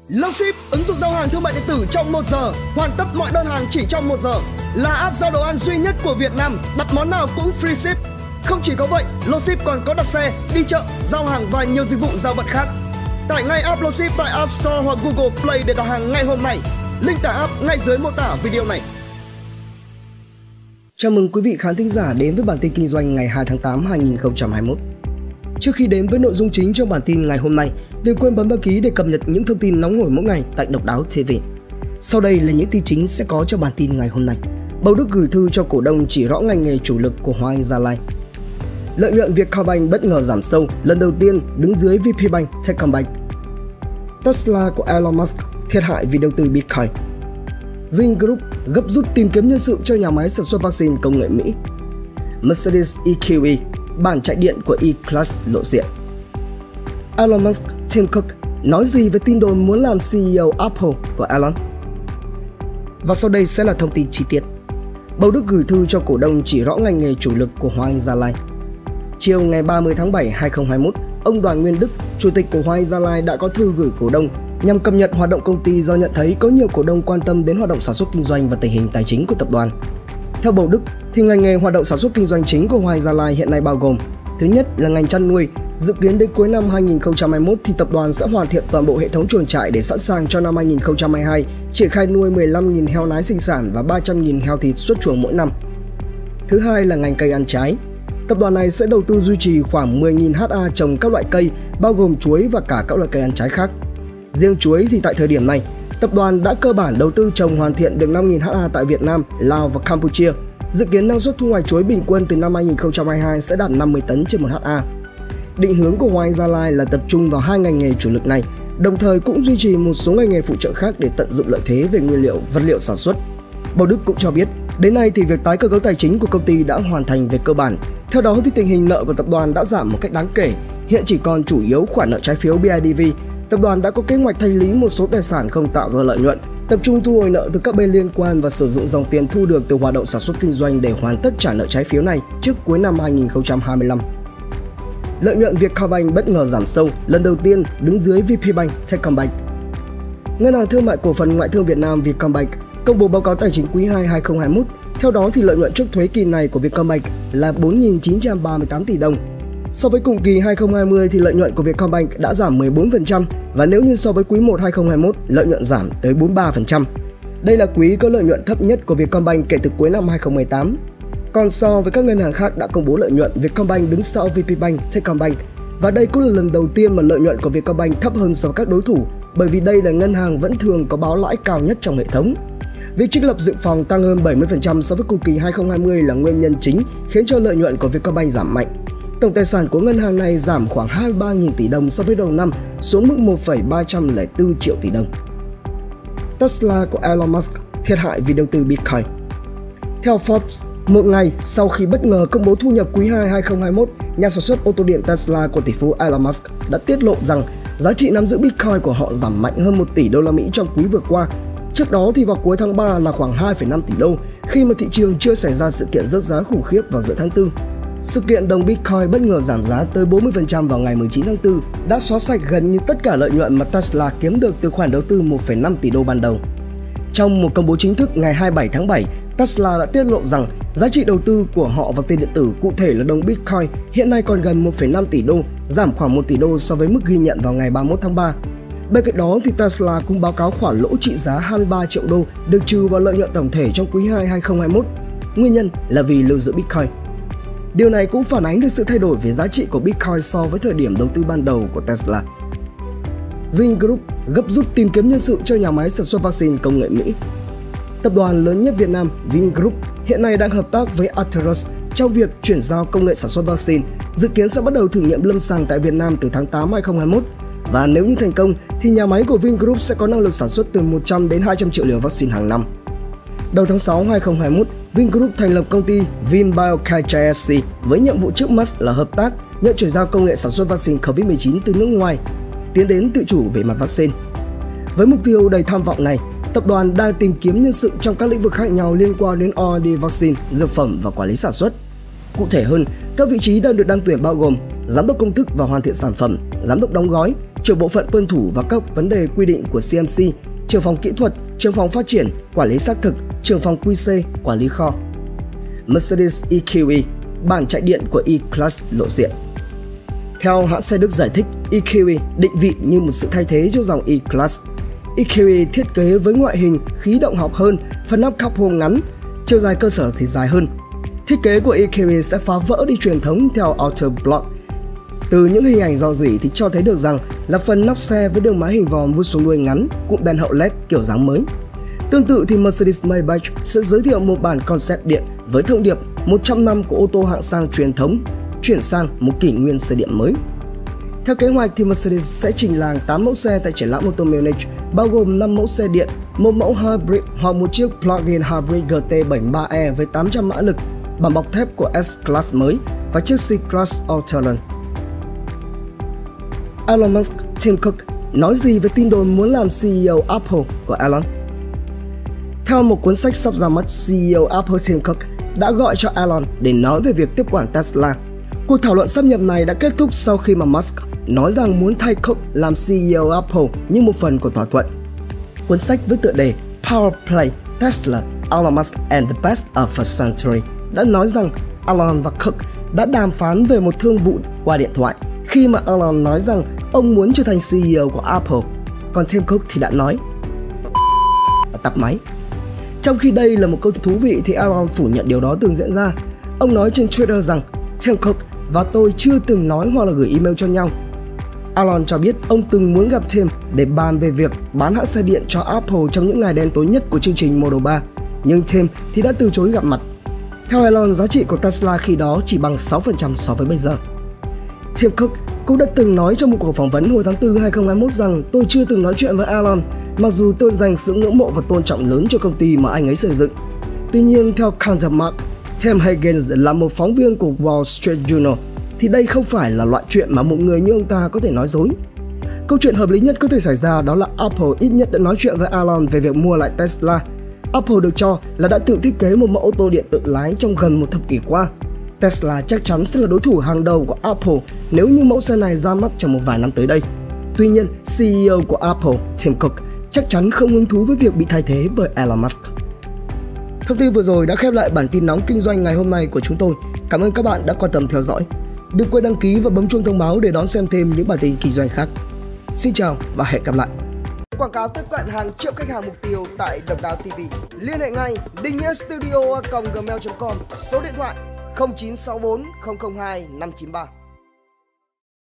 Longship, ứng dụng giao hàng thương mại điện tử trong 1 giờ, hoàn tất mọi đơn hàng chỉ trong 1 giờ. Là app giao đồ ăn duy nhất của Việt Nam, đặt món nào cũng free ship. Không chỉ có vậy, Longship còn có đặt xe, đi chợ, giao hàng và nhiều dịch vụ giao vận khác. Tải ngay app Longship tại App Store hoặc Google Play để đặt hàng ngay hôm nay. Link tải app ngay dưới mô tả video này. Chào mừng quý vị khán thính giả đến với bản tin kinh doanh ngày 2 tháng 8 2021. Trước khi đến với nội dung chính trong bản tin ngày hôm nay, đừng quên bấm đăng ký để cập nhật những thông tin nóng hổi mỗi ngày tại Độc Đáo TV. Sau đây là những tin chính sẽ có trong bản tin ngày hôm nay. Bầu Đức gửi thư cho cổ đông chỉ rõ ngành nghề chủ lực của Hoa Anh Gia Lai. Lợi nhuận Vietcombank bất ngờ giảm sâu, lần đầu tiên đứng dưới VPBank, Techcombank. Tesla của Elon Musk thiệt hại vì đầu tư Bitcoin. Vingroup gấp rút tìm kiếm nhân sự cho nhà máy sản xuất vaccine công nghệ Mỹ. Mercedes EQE, bản chạy điện của E-Class lộ diện. Elon Musk, Tim Cook nói gì về tin đồn muốn làm CEO Apple của Elon? Và sau đây sẽ là thông tin chi tiết. Bầu Đức gửi thư cho cổ đông chỉ rõ ngành nghề chủ lực của Hoa Anh Gia Lai. Chiều ngày 30 tháng 7 2021, ông Đoàn Nguyên Đức, Chủ tịch của Hoa Anh Gia Lai đã có thư gửi cổ đông nhằm cập nhật hoạt động công ty do nhận thấy có nhiều cổ đông quan tâm đến hoạt động sản xuất kinh doanh và tình hình tài chính của tập đoàn. Theo Bầu Đức, thì ngành nghề hoạt động sản xuất kinh doanh chính của Hoa Anh Gia Lai hiện nay bao gồm: thứ nhất là ngành chăn nuôi. Dự kiến đến cuối năm 2021 thì tập đoàn sẽ hoàn thiện toàn bộ hệ thống chuồng trại để sẵn sàng cho năm 2022 triển khai nuôi 15.000 heo nái sinh sản và 300.000 heo thịt xuất chuồng mỗi năm. Thứ hai là ngành cây ăn trái. Tập đoàn này sẽ đầu tư duy trì khoảng 10.000 ha trồng các loại cây bao gồm chuối và cả các loại cây ăn trái khác. Riêng chuối thì tại thời điểm này, tập đoàn đã cơ bản đầu tư trồng hoàn thiện được 5.000 ha tại Việt Nam, Lào và Campuchia. Dự kiến năng suất thu hoạch chuối bình quân từ năm 2022 sẽ đạt 50 tấn trên 1 ha. Định hướng của Hoa Anh Gia Lai là tập trung vào hai ngành nghề chủ lực này, đồng thời cũng duy trì một số ngành nghề phụ trợ khác để tận dụng lợi thế về nguyên liệu, vật liệu sản xuất. Bầu Đức cũng cho biết, đến nay thì việc tái cơ cấu tài chính của công ty đã hoàn thành về cơ bản. Theo đó thì tình hình nợ của tập đoàn đã giảm một cách đáng kể, hiện chỉ còn chủ yếu khoản nợ trái phiếu BIDV. Tập đoàn đã có kế hoạch thanh lý một số tài sản không tạo ra lợi nhuận, tập trung thu hồi nợ từ các bên liên quan và sử dụng dòng tiền thu được từ hoạt động sản xuất kinh doanh để hoàn tất trả nợ trái phiếu này trước cuối năm 2025. Lợi nhuận Vietcombank bất ngờ giảm sâu, lần đầu tiên đứng dưới VPBank, Techcombank. Ngân hàng Thương mại Cổ phần Ngoại thương Việt Nam Vietcombank công bố báo cáo tài chính quý 2 2021. Theo đó thì lợi nhuận trước thuế kỳ này của Vietcombank là 4.938 tỷ đồng. So với cùng kỳ 2020 thì lợi nhuận của Vietcombank đã giảm 14% và nếu như so với quý 1 2021, lợi nhuận giảm tới 43%. Đây là quý có lợi nhuận thấp nhất của Vietcombank kể từ cuối năm 2018. Còn so với các ngân hàng khác đã công bố lợi nhuận, Vietcombank đứng sau VPBank, Techcombank. Và đây cũng là lần đầu tiên mà lợi nhuận của Vietcombank thấp hơn so với các đối thủ, bởi vì đây là ngân hàng vẫn thường có báo lãi cao nhất trong hệ thống. Việc trích lập dự phòng tăng hơn 70% so với cùng kỳ 2020 là nguyên nhân chính khiến cho lợi nhuận của Vietcombank giảm mạnh. Tổng tài sản của ngân hàng này giảm khoảng 23.000 tỷ đồng so với đầu năm xuống mức 1,304 triệu tỷ đồng. Tesla của Elon Musk thiệt hại vì đầu tư Bitcoin. Theo Forbes, một ngày sau khi bất ngờ công bố thu nhập quý 2 2021, nhà sản xuất ô tô điện Tesla của tỷ phú Elon Musk đã tiết lộ rằng giá trị nắm giữ Bitcoin của họ giảm mạnh hơn 1 tỷ đô la Mỹ trong quý vừa qua. Trước đó thì vào cuối tháng 3 là khoảng 2,5 tỷ đô khi mà thị trường chưa xảy ra sự kiện rớt giá khủng khiếp vào giữa tháng 4. Sự kiện đồng Bitcoin bất ngờ giảm giá tới 40% vào ngày 19 tháng 4 đã xóa sạch gần như tất cả lợi nhuận mà Tesla kiếm được từ khoản đầu tư 1,5 tỷ đô ban đầu. Trong một công bố chính thức ngày 27 tháng 7, Tesla đã tiết lộ rằng giá trị đầu tư của họ vào tiền điện tử, cụ thể là đồng Bitcoin, hiện nay còn gần 1,5 tỷ đô, giảm khoảng 1 tỷ đô so với mức ghi nhận vào ngày 31 tháng 3. Bên cạnh đó thì Tesla cũng báo cáo khoản lỗ trị giá 23 triệu đô được trừ vào lợi nhuận tổng thể trong quý 2 2021. Nguyên nhân là vì lưu giữ Bitcoin. Điều này cũng phản ánh được sự thay đổi về giá trị của Bitcoin so với thời điểm đầu tư ban đầu của Tesla. Vingroup gấp rút tìm kiếm nhân sự cho nhà máy sản xuất vaccine công nghệ Mỹ. Tập đoàn lớn nhất Việt Nam, Vingroup, hiện nay đang hợp tác với Arcturus trong việc chuyển giao công nghệ sản xuất vaccine, dự kiến sẽ bắt đầu thử nghiệm lâm sàng tại Việt Nam từ tháng 8 2021. Và nếu như thành công thì nhà máy của Vingroup sẽ có năng lực sản xuất từ 100 đến 200 triệu liều vaccine hàng năm. Đầu tháng 6 2021, Vingroup thành lập công ty VinBioCare SC với nhiệm vụ trước mắt là hợp tác, nhận chuyển giao công nghệ sản xuất vaccine COVID-19 từ nước ngoài, tiến đến tự chủ về mặt vaccine. Với mục tiêu đầy tham vọng này, tập đoàn đang tìm kiếm nhân sự trong các lĩnh vực khác nhau liên quan đến R&D vaccine, dược phẩm và quản lý sản xuất. Cụ thể hơn, các vị trí đang được đăng tuyển bao gồm giám đốc công thức và hoàn thiện sản phẩm, giám đốc đóng gói, trưởng bộ phận tuân thủ và các vấn đề quy định của CMC, trưởng phòng kỹ thuật, trưởng phòng phát triển, quản lý xác thực, trưởng phòng QC, quản lý kho. Mercedes EQE, bản chạy điện của E-Class lộ diện. Theo hãng xe Đức giải thích, EQE định vị như một sự thay thế cho dòng E-Class. EQE thiết kế với ngoại hình khí động học hơn, phần nắp capo ngắn, chiều dài cơ sở thì dài hơn. Thiết kế của EQE sẽ phá vỡ đi truyền thống theo Autoblock. Từ những hình ảnh rò rỉ thì cho thấy được rằng là phần nóc xe với đường mái hình vòm vuốt xuống đuôi ngắn, cụm đèn hậu LED kiểu dáng mới. Tương tự thì Mercedes-Maybach sẽ giới thiệu một bản concept điện với thông điệp 100 năm của ô tô hạng sang truyền thống chuyển sang một kỷ nguyên xe điện mới. Theo kế hoạch thì Mercedes sẽ trình làng 8 mẫu xe tại triển lãm ô tô Munich, bao gồm 5 mẫu xe điện, một mẫu hybrid hoặc một chiếc plug-in hybrid GT73e với 800 mã lực, bản bọc thép của S-Class mới và chiếc C-Class Autoland. Elon Musk, Tim Cook nói gì về tin đồn muốn làm CEO Apple của Elon? Theo một cuốn sách sắp ra mắt, CEO Apple Tim Cook đã gọi cho Elon để nói về việc tiếp quản Tesla. Cuộc thảo luận sáp nhập này đã kết thúc sau khi mà Musk nói rằng muốn thay Cook làm CEO Apple như một phần của thỏa thuận. Cuốn sách với tựa đề Power Play Tesla, Elon Musk and the Best of the Century đã nói rằng Elon và Cook đã đàm phán về một thương vụ qua điện thoại khi mà Elon nói rằng ông muốn trở thành CEO của Apple, còn Tim Cook thì đã nói và tắt máy. Trong khi đây là một câu thú vị thì Elon phủ nhận điều đó từng diễn ra. Ông nói trên Twitter rằng Tim Cook và tôi chưa từng nói hoặc là gửi email cho nhau. Elon cho biết ông từng muốn gặp Tim để bàn về việc bán hãng xe điện cho Apple trong những ngày đen tối nhất của chương trình Model 3, nhưng Tim thì đã từ chối gặp mặt. Theo Elon, giá trị của Tesla khi đó chỉ bằng 6% so với bây giờ. Tim Cook cũng đã từng nói trong một cuộc phỏng vấn hồi tháng 4 2021 rằng tôi chưa từng nói chuyện với Elon, mặc dù tôi dành sự ngưỡng mộ và tôn trọng lớn cho công ty mà anh ấy xây dựng. Tuy nhiên, theo Countermark, Tim Higgins là một phóng viên của Wall Street Journal, thì đây không phải là loại chuyện mà một người như ông ta có thể nói dối. Câu chuyện hợp lý nhất có thể xảy ra đó là Apple ít nhất đã nói chuyện với Elon về việc mua lại Tesla. Apple được cho là đã tự thiết kế một mẫu ô tô điện tự lái trong gần một thập kỷ qua. Tesla chắc chắn sẽ là đối thủ hàng đầu của Apple nếu như mẫu xe này ra mắt trong một vài năm tới đây. Tuy nhiên, CEO của Apple, Tim Cook, chắc chắn không hứng thú với việc bị thay thế bởi Elon Musk. Thông tin vừa rồi đã khép lại bản tin nóng kinh doanh ngày hôm nay của chúng tôi. Cảm ơn các bạn đã quan tâm theo dõi. Đừng quên đăng ký và bấm chuông thông báo để đón xem thêm những bản tin kinh doanh khác. Xin chào và hẹn gặp lại. Quảng cáo tiếp cận hàng triệu khách hàng mục tiêu tại Độc Đáo TV. Liên hệ ngay dinhngstudio@gmail.com, số điện thoại 0964 002 593.